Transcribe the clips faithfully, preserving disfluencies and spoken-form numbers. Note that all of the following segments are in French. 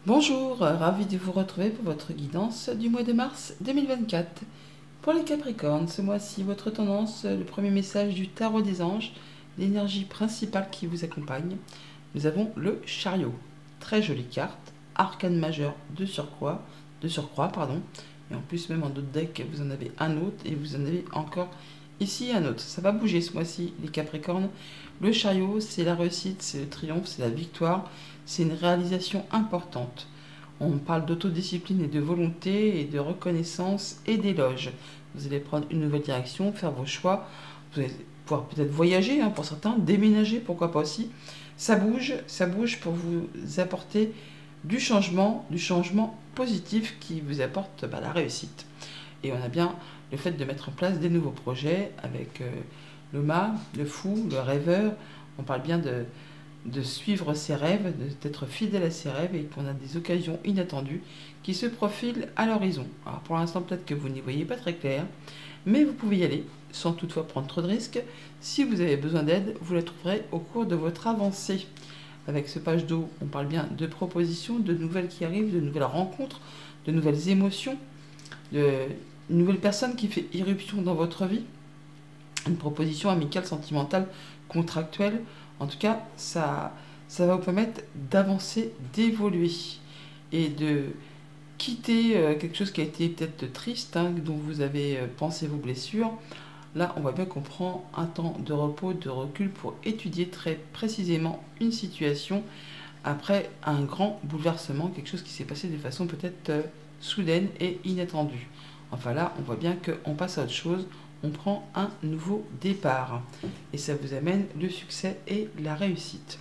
Bonjour, euh, ravi de vous retrouver pour votre guidance du mois de mars deux mille vingt-quatre. Pour les Capricornes, ce mois-ci, votre tendance, euh, le premier message du tarot des anges, l'énergie principale qui vous accompagne. Nous avons le chariot, très jolie carte, arcane majeur de surcroît, de surcroît, pardon. Et en plus, même en d'autres decks, vous en avez un autre et vous en avez encore ici un autre. Ça va bouger ce mois-ci, les Capricornes. Le chariot, c'est la réussite, c'est le triomphe, c'est la victoire, c'est une réalisation importante. On parle d'autodiscipline et de volonté et de reconnaissance et d'éloge. Vous allez prendre une nouvelle direction, faire vos choix. Vous allez pouvoir peut-être voyager, hein, pour certains, déménager, pourquoi pas aussi. Ça bouge, ça bouge pour vous apporter du changement, du changement positif qui vous apporte bah, la réussite. Et on a bien le fait de mettre en place des nouveaux projets avec euh, le mât, le fou, le rêveur. On parle bien de, de suivre ses rêves, d'être fidèle à ses rêves et qu'on a des occasions inattendues qui se profilent à l'horizon. Alors pour l'instant, peut-être que vous n'y voyez pas très clair, mais vous pouvez y aller sans toutefois prendre trop de risques. Si vous avez besoin d'aide, vous la trouverez au cours de votre avancée. Avec ce page d'eau, on parle bien de propositions, de nouvelles qui arrivent, de nouvelles rencontres, de nouvelles émotions, de une nouvelle personne qui fait irruption dans votre vie, une proposition amicale, sentimentale, contractuelle. En tout cas, ça, ça va vous permettre d'avancer, d'évoluer et de quitter euh, quelque chose qui a été peut-être triste, hein, dont vous avez euh, pensé vos blessures. Là, on voit bien qu'on prend un temps de repos, de recul pour étudier très précisément une situation après un grand bouleversement, quelque chose qui s'est passé de façon peut-être euh, soudaine et inattendue. Enfin là, on voit bien qu'on passe à autre chose, on prend un nouveau départ. Et ça vous amène le succès et la réussite.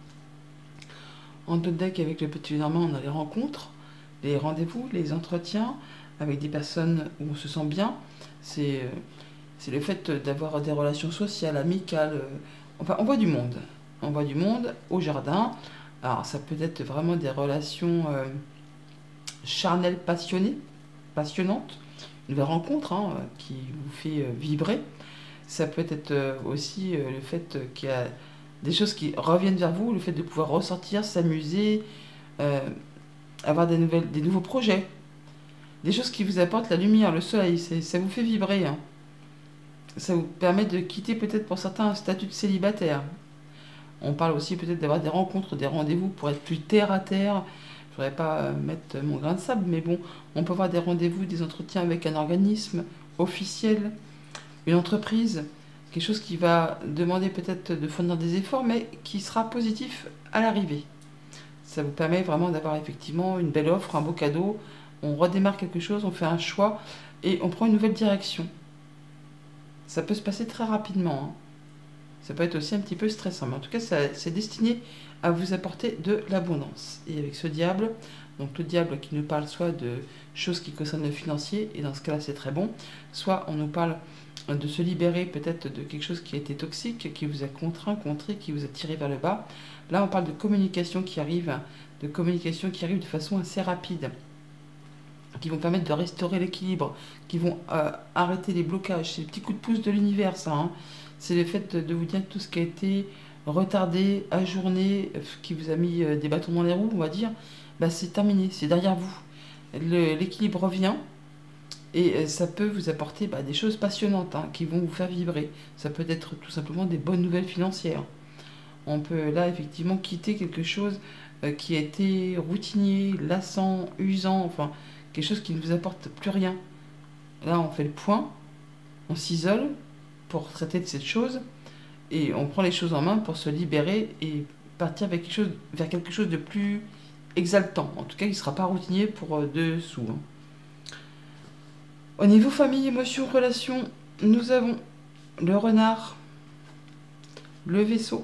En d'autres decks, avec le petit Normand, on a les rencontres, les rendez-vous, les entretiens, avec des personnes où on se sent bien. C'est euh, c'est le fait d'avoir des relations sociales, amicales. euh, Enfin, on voit du monde. On voit du monde au jardin. Alors, ça peut être vraiment des relations euh, charnelles, passionnées, passionnantes. Une nouvelle rencontre, hein, euh, qui vous fait euh, vibrer. Ça peut être euh, aussi euh, le fait euh, qu'il y a des choses qui reviennent vers vous, le fait de pouvoir ressortir, s'amuser, euh, avoir des, nouvelles, des nouveaux projets, des choses qui vous apportent la lumière, le soleil, ça vous fait vibrer, hein. Ça vous permet de quitter peut-être pour certains un statut de célibataire. On parle aussi peut-être d'avoir des rencontres, des rendez-vous pour être plus terre à terre. Je ne voudrais pas euh, mettre mon grain de sable, mais bon, on peut avoir des rendez-vous, des entretiens avec un organisme officiel, une entreprise, quelque chose qui va demander peut-être de fournir des efforts, mais qui sera positif à l'arrivée. Ça vous permet vraiment d'avoir effectivement une belle offre, un beau cadeau. On redémarre quelque chose, on fait un choix et on prend une nouvelle direction. Ça peut se passer très rapidement, hein. Ça peut être aussi un petit peu stressant, mais en tout cas, c'est destiné à vous apporter de l'abondance. Et avec ce diable, donc le diable qui nous parle soit de choses qui concernent le financier, et dans ce cas-là, c'est très bon, soit on nous parle de se libérer peut-être de quelque chose qui a été toxique, qui vous a contraint, contré, qui vous a tiré vers le bas. Là, on parle de communication qui arrive, de communication qui arrive de façon assez rapide, qui vont permettre de restaurer l'équilibre, qui vont euh, arrêter les blocages. C'est le petit coup de pouce de l'univers, ça, hein. C'est le fait de vous dire tout ce qui a été retardé, ajourné, qui vous a mis euh, des bâtons dans les roues, on va dire, bah, c'est terminé, c'est derrière vous. L'équilibre revient et euh, ça peut vous apporter bah, des choses passionnantes, hein, qui vont vous faire vibrer. Ça peut être tout simplement des bonnes nouvelles financières. On peut là effectivement quitter quelque chose euh, qui a été routinier, lassant, usant, enfin quelque chose qui ne vous apporte plus rien. Là, on fait le point, on s'isole pour traiter de cette chose et on prend les choses en main pour se libérer et partir vers quelque chose, vers quelque chose de plus exaltant. En tout cas, il ne sera pas routinier pour euh, dessous, hein. Au niveau famille, émotions, relations, nous avons le renard, le vaisseau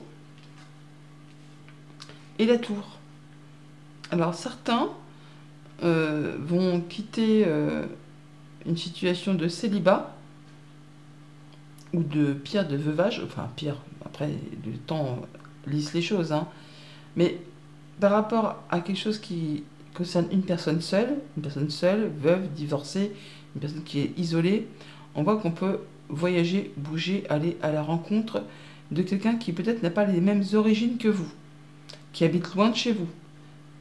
et la tour. Alors certains euh, vont quitter euh, une situation de célibat ou de pire, de veuvage, enfin pire, après le temps lisse les choses, hein. Mais par rapport à quelque chose qui concerne une personne seule, une personne seule, veuve, divorcée, une personne qui est isolée, on voit qu'on peut voyager, bouger, aller à la rencontre de quelqu'un qui peut-être n'a pas les mêmes origines que vous, qui habite loin de chez vous,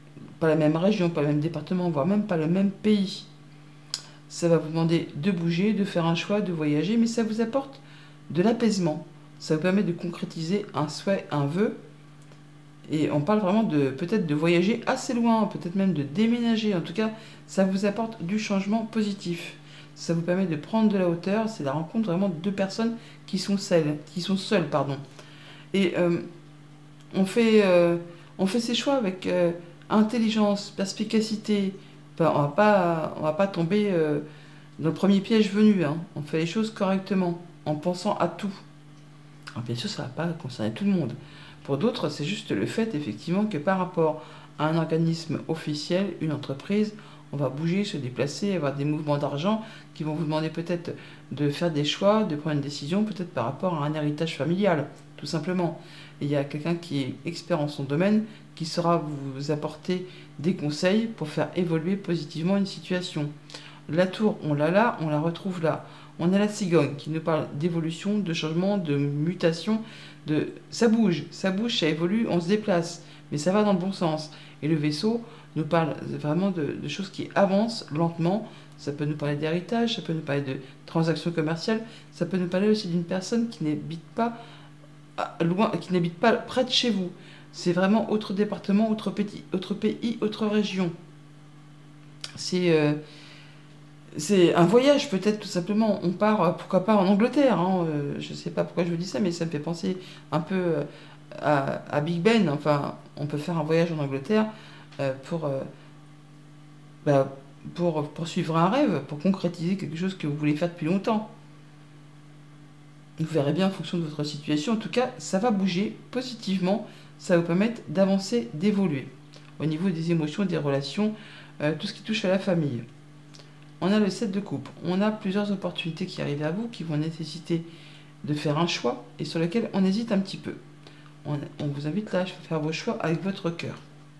pas la même région, pas le même département, voire même pas le même pays. Ça va vous demander de bouger, de faire un choix, de voyager, mais ça vous apporte de l'apaisement. Ça vous permet de concrétiser un souhait, un vœu. Et on parle vraiment de peut-être de voyager assez loin, peut-être même de déménager. En tout cas, ça vous apporte du changement positif. Ça vous permet de prendre de la hauteur. C'est la rencontre vraiment de deux personnes qui sont seules, qui sont seules, pardon. Et euh, on fait, euh, on fait ses choix avec euh, intelligence, perspicacité. Enfin, on va pas, on va pas tomber euh, dans le premier piège venu. Hein. On fait les choses correctement, en pensant à tout. Alors, bien sûr, ça ne va pas concerner tout le monde. Pour d'autres, c'est juste le fait, effectivement, que par rapport à un organisme officiel, une entreprise, on va bouger, se déplacer, avoir des mouvements d'argent qui vont vous demander peut-être de faire des choix, de prendre une décision, peut-être par rapport à un héritage familial, tout simplement. Et il y a quelqu'un qui est expert en son domaine qui saura vous apporter des conseils pour faire évoluer positivement une situation. La tour, on l'a là, on la retrouve là. On a la cigogne qui nous parle d'évolution, de changement, de mutation, de ça bouge, ça bouge, ça évolue, on se déplace, mais ça va dans le bon sens. Et le vaisseau nous parle vraiment de, de choses qui avancent lentement. Ça peut nous parler d'héritage, ça peut nous parler de transactions commerciales, ça peut nous parler aussi d'une personne qui n'habite pas loin, qui n'habite pas près de chez vous. C'est vraiment autre département, autre pays, autre pays, autre région. C'est euh, c'est un voyage peut-être tout simplement. On part, pourquoi pas en Angleterre. Hein. Euh, je ne sais pas pourquoi je vous dis ça, mais ça me fait penser un peu euh, à, à Big Ben. Enfin, on peut faire un voyage en Angleterre euh, pour, euh, bah, pour poursuivre un rêve, pour concrétiser quelque chose que vous voulez faire depuis longtemps. Vous verrez bien en fonction de votre situation. En tout cas, ça va bouger positivement. Ça va vous permettre d'avancer, d'évoluer. Au niveau des émotions, des relations, euh, tout ce qui touche à la famille. On a le sept de coupe. On a plusieurs opportunités qui arrivent à vous, qui vont nécessiter de faire un choix et sur lequel on hésite un petit peu. On, on vous invite là à faire vos choix avec votre cœur.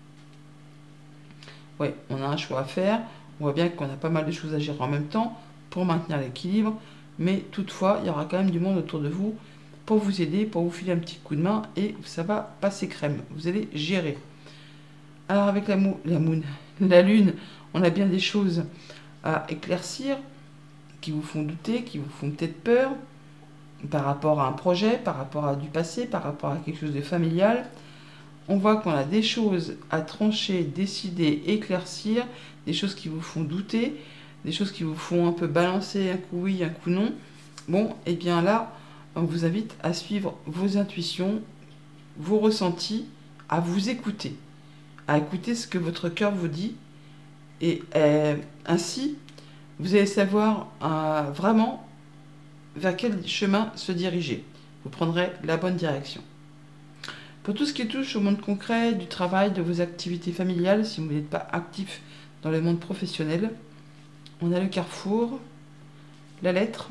Oui, on a un choix à faire. On voit bien qu'on a pas mal de choses à gérer en même temps pour maintenir l'équilibre. Mais toutefois, il y aura quand même du monde autour de vous pour vous aider, pour vous filer un petit coup de main et ça va passer crème. Vous allez gérer. Alors avec la, mou la, moon, la lune, on a bien des choses à éclaircir, qui vous font douter, qui vous font peut-être peur, par rapport à un projet, par rapport à du passé, par rapport à quelque chose de familial. On voit qu'on a des choses à trancher, décider, éclaircir, des choses qui vous font douter, des choses qui vous font un peu balancer, un coup oui, un coup non. Bon, et bien là, on vous invite à suivre vos intuitions, vos ressentis, à vous écouter, à écouter ce que votre cœur vous dit. Et euh, ainsi, vous allez savoir euh, vraiment vers quel chemin se diriger. Vous prendrez la bonne direction. Pour tout ce qui touche au monde concret, du travail, de vos activités familiales, si vous n'êtes pas actif dans le monde professionnel, on a le carrefour, la lettre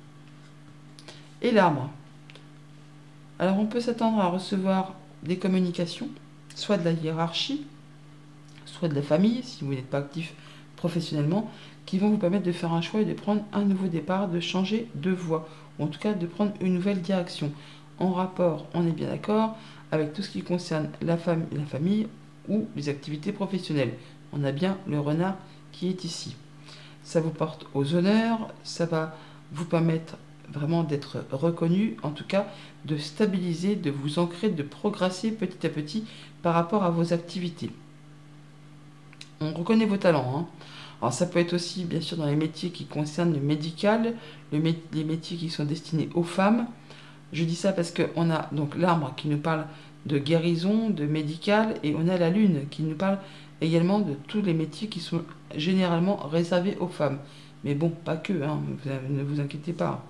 et l'arbre. Alors on peut s'attendre à recevoir des communications, soit de la hiérarchie, soit de la famille, si vous n'êtes pas actif professionnellement, qui vont vous permettre de faire un choix et de prendre un nouveau départ, de changer de voie, ou en tout cas de prendre une nouvelle direction, en rapport, on est bien d'accord, avec tout ce qui concerne la, fam la famille ou les activités professionnelles. On a bien le renard qui est ici. Ça vous porte aux honneurs, ça va vous permettre vraiment d'être reconnu, en tout cas de stabiliser, de vous ancrer, de progresser petit à petit par rapport à vos activités. On reconnaît vos talents. Hein. Alors ça peut être aussi bien sûr dans les métiers qui concernent le médical, le mé les métiers qui sont destinés aux femmes. Je dis ça parce qu'on a donc l'arbre qui nous parle de guérison, de médical, et on a la lune qui nous parle également de tous les métiers qui sont généralement réservés aux femmes. Mais bon, pas que, hein, vous, ne vous inquiétez pas.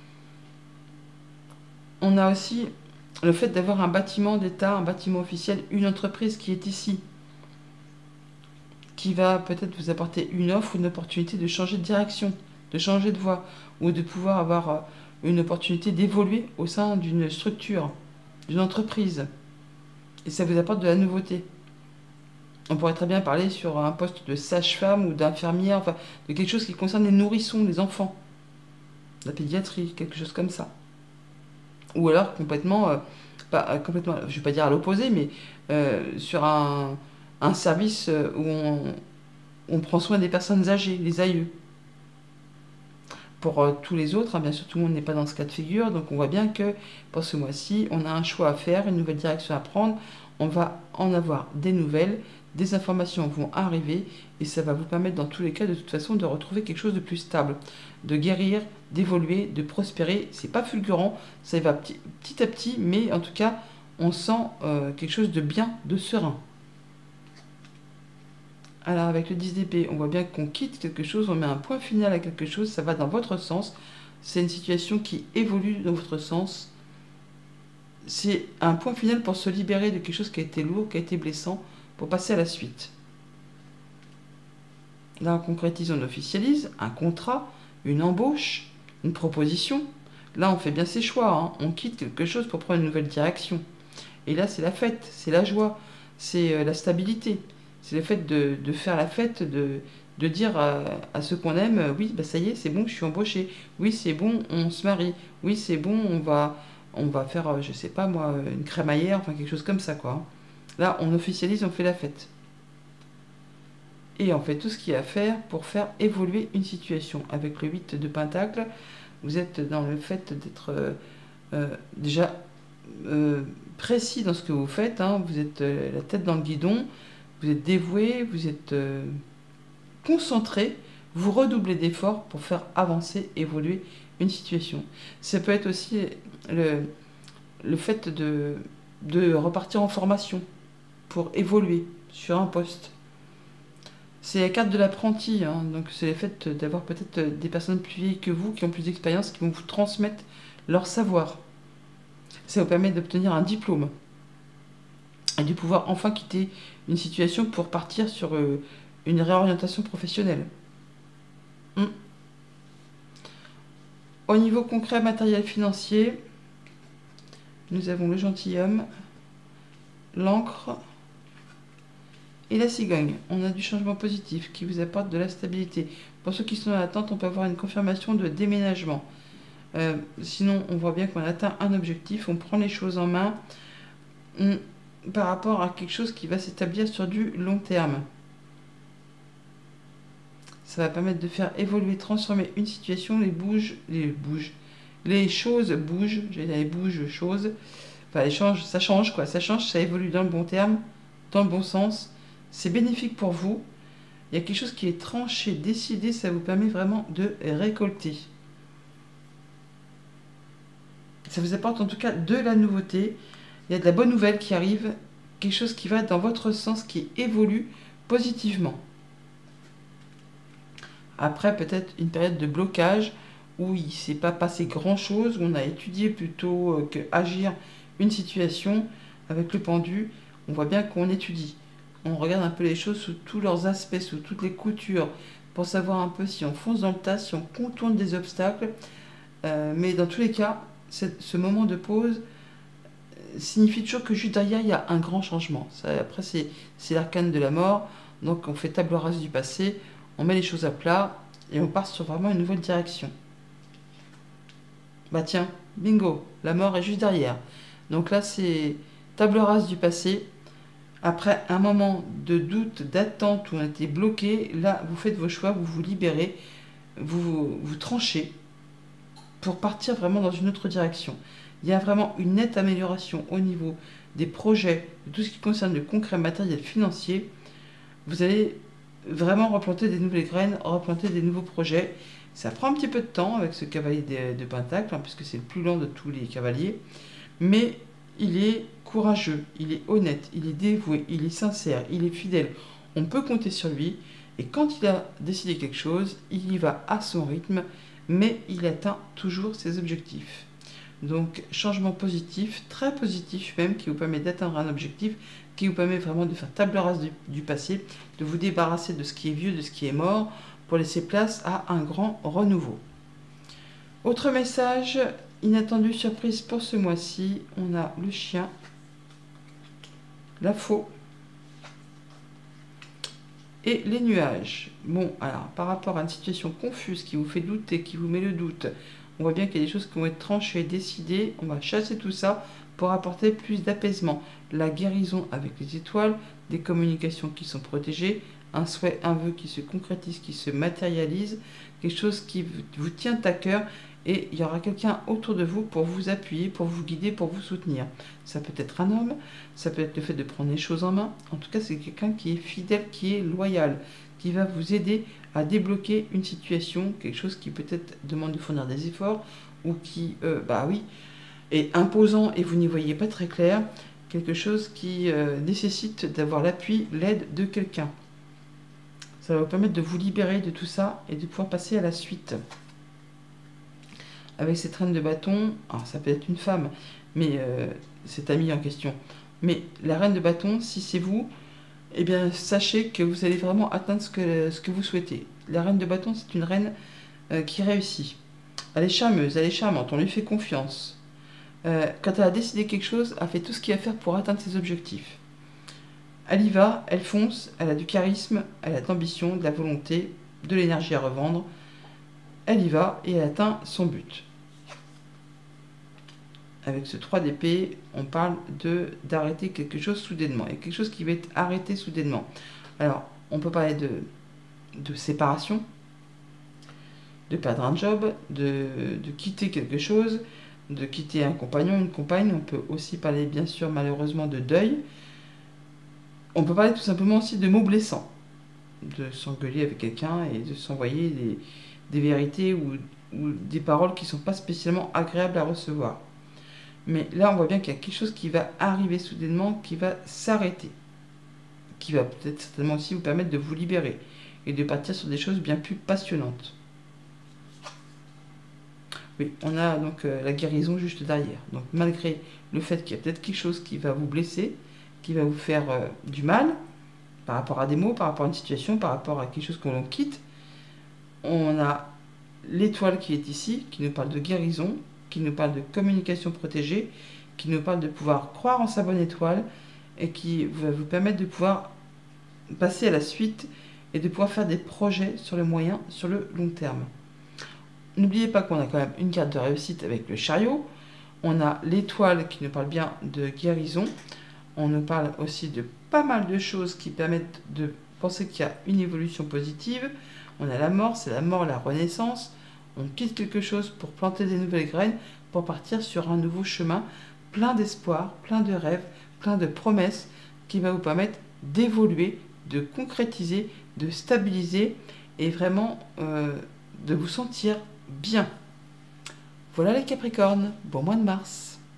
On a aussi le fait d'avoir un bâtiment d'État, un bâtiment officiel, une entreprise qui est ici, qui va peut-être vous apporter une offre, une opportunité de changer de direction, de changer de voie, ou de pouvoir avoir une opportunité d'évoluer au sein d'une structure, d'une entreprise. Et ça vous apporte de la nouveauté. On pourrait très bien parler sur un poste de sage-femme ou d'infirmière, enfin, de quelque chose qui concerne les nourrissons, les enfants, la pédiatrie, quelque chose comme ça. Ou alors complètement, euh, pas complètement, je ne vais pas dire à l'opposé, mais euh, sur un, un service où on, on prend soin des personnes âgées, les aïeux. Pour euh, tous les autres, hein, bien sûr, tout le monde n'est pas dans ce cas de figure, donc on voit bien que pour ce mois-ci, on a un choix à faire, une nouvelle direction à prendre, on va en avoir des nouvelles, des informations vont arriver, et ça va vous permettre dans tous les cas, de toute façon, de retrouver quelque chose de plus stable, de guérir, d'évoluer, de prospérer. C'est pas fulgurant, ça va petit, petit à petit, mais en tout cas, on sent euh, quelque chose de bien, de serein. Alors avec le dix d'épée, on voit bien qu'on quitte quelque chose, on met un point final à quelque chose, ça va dans votre sens. C'est une situation qui évolue dans votre sens. C'est un point final pour se libérer de quelque chose qui a été lourd, qui a été blessant, pour passer à la suite. Là, on concrétise, on officialise un contrat, une embauche, une proposition. Là, on fait bien ses choix, hein. On quitte quelque chose pour prendre une nouvelle direction. Et là, c'est la fête, c'est la joie, c'est euh, la stabilité. C'est le fait de, de faire la fête, de, de dire à, à ceux qu'on aime, euh, oui, bah ça y est, c'est bon, je suis embauché. Oui, c'est bon, on se marie. Oui, c'est bon, on va, on va faire, euh, je sais pas moi, une crémaillère, enfin quelque chose comme ça, quoi. Là, on officialise, on fait la fête. Et on fait tout ce qu'il y a à faire pour faire évoluer une situation. Avec le huit de Pentacle, vous êtes dans le fait d'être euh, euh, déjà euh, précis dans ce que vous faites, hein. Vous êtes euh, la tête dans le guidon. Vous êtes dévoué, vous êtes euh, concentré, vous redoublez d'efforts pour faire avancer, évoluer une situation. Ça peut être aussi le, le fait de, de repartir en formation pour évoluer sur un poste. C'est la carte de l'apprenti, hein, donc c'est le fait d'avoir peut-être des personnes plus vieilles que vous, qui ont plus d'expérience, qui vont vous transmettre leur savoir. Ça vous permet d'obtenir un diplôme et de pouvoir enfin quitter une situation pour partir sur euh, une réorientation professionnelle. Hum. Au niveau concret, matériel, financier, nous avons le gentilhomme, l'encre et la cigogne. On a du changement positif qui vous apporte de la stabilité. Pour ceux qui sont en attente, on peut avoir une confirmation de déménagement. Euh, sinon, on voit bien qu'on atteint un objectif, on prend les choses en main. On par rapport à quelque chose qui va s'établir sur du long terme. Ça va permettre de faire évoluer, transformer une situation, les bouges, les bouges, les choses bougent, j'ai les bouges, choses, enfin les change, ça change quoi, ça change, ça évolue dans le bon terme, dans le bon sens, c'est bénéfique pour vous, il y a quelque chose qui est tranché, décidé, ça vous permet vraiment de récolter. Ça vous apporte en tout cas de la nouveauté. Il y a de la bonne nouvelle qui arrive, quelque chose qui va dans votre sens, qui évolue positivement. Après, peut-être une période de blocage où il ne s'est pas passé grand-chose, où on a étudié plutôt que agir une situation avec le pendu. On voit bien qu'on étudie. On regarde un peu les choses sous tous leurs aspects, sous toutes les coutures, pour savoir un peu si on fonce dans le tas, si on contourne des obstacles. Euh, mais dans tous les cas, ce moment de pause signifie toujours que juste derrière, il y a un grand changement. Ça, après, c'est l'arcane de la mort. Donc, on fait table rase du passé, on met les choses à plat et on part sur vraiment une nouvelle direction. Bah tiens, bingo, la mort est juste derrière. Donc là, c'est table rase du passé. Après un moment de doute, d'attente où on a été bloqué, là, vous faites vos choix, vous vous libérez, vous, vous, vous tranchez pour partir vraiment dans une autre direction. Il y a vraiment une nette amélioration au niveau des projets, de tout ce qui concerne le concret matériel financier. Vous allez vraiment replanter des nouvelles graines, replanter des nouveaux projets. Ça prend un petit peu de temps avec ce cavalier de, de Pentacle, hein, puisque c'est le plus lent de tous les cavaliers. Mais il est courageux, il est honnête, il est dévoué, il est sincère, il est fidèle. On peut compter sur lui. Et quand il a décidé quelque chose, il y va à son rythme, mais il atteint toujours ses objectifs. Donc, changement positif, très positif même, qui vous permet d'atteindre un objectif, qui vous permet vraiment de faire table rase du, du passé, de vous débarrasser de ce qui est vieux, de ce qui est mort, pour laisser place à un grand renouveau. Autre message, inattendu, surprise pour ce mois-ci, on a le chien, la faux et les nuages. Bon, alors, par rapport à une situation confuse qui vous fait douter, qui vous met le doute, on voit bien qu'il y a des choses qui vont être tranchées, décidées. On va chasser tout ça pour apporter plus d'apaisement. La guérison avec les étoiles, des communications qui sont protégées, un souhait, un vœu qui se concrétise, qui se matérialise, quelque chose qui vous tient à cœur, et il y aura quelqu'un autour de vous pour vous appuyer, pour vous guider, pour vous soutenir. Ça peut être un homme, ça peut être le fait de prendre les choses en main. En tout cas, c'est quelqu'un qui est fidèle, qui est loyal, qui va vous aider à débloquer une situation, quelque chose qui peut-être demande de fournir des efforts, ou qui, euh, bah oui, est imposant et vous n'y voyez pas très clair, quelque chose qui euh, nécessite d'avoir l'appui, l'aide de quelqu'un. Ça va vous permettre de vous libérer de tout ça et de pouvoir passer à la suite. Avec cette reine de bâton, alors ça peut être une femme, mais euh, cet ami en question. Mais la reine de bâton, si c'est vous, eh bien sachez que vous allez vraiment atteindre ce que, ce que vous souhaitez. La reine de bâton, c'est une reine euh, qui réussit. Elle est charmeuse, elle est charmante, on lui fait confiance. Euh, quand elle a décidé quelque chose, elle fait tout ce qu'il y a à faire pour atteindre ses objectifs. Elle y va, elle fonce, elle a du charisme, elle a de l'ambition, de la volonté, de l'énergie à revendre. Elle y va et elle atteint son but. Avec ce trois d'épée, on parle de d'arrêter quelque chose soudainement. Il y a quelque chose qui va être arrêté soudainement. Alors, on peut parler de, de séparation, de perdre un job, de, de quitter quelque chose, de quitter un compagnon, une compagne. On peut aussi parler, bien sûr, malheureusement, de deuil. On peut parler tout simplement aussi de mots blessants, de s'engueuler avec quelqu'un et de s'envoyer des, des vérités ou, ou des paroles qui ne sont pas spécialement agréables à recevoir. Mais là, on voit bien qu'il y a quelque chose qui va arriver soudainement, qui va s'arrêter, qui va peut-être certainement aussi vous permettre de vous libérer et de partir sur des choses bien plus passionnantes. Oui, on a donc euh, la guérison juste derrière. Donc malgré le fait qu'il y a peut-être quelque chose qui va vous blesser, qui va vous faire euh, du mal, par rapport à des mots, par rapport à une situation, par rapport à quelque chose que l'on quitte, on a l'étoile qui est ici, qui nous parle de guérison, qui nous parle de communication protégée, qui nous parle de pouvoir croire en sa bonne étoile, et qui va vous permettre de pouvoir passer à la suite et de pouvoir faire des projets sur le moyen, sur le long terme. N'oubliez pas qu'on a quand même une carte de réussite avec le chariot. On a l'étoile qui nous parle bien de guérison. On nous parle aussi de pas mal de choses qui permettent de penser qu'il y a une évolution positive. On a la mort, c'est la mort, la renaissance. On quitte quelque chose pour planter des nouvelles graines, pour partir sur un nouveau chemin, plein d'espoir, plein de rêves, plein de promesses, qui va vous permettre d'évoluer, de concrétiser, de stabiliser et vraiment euh, de vous sentir bien. Voilà les Capricornes, bon mois de mars.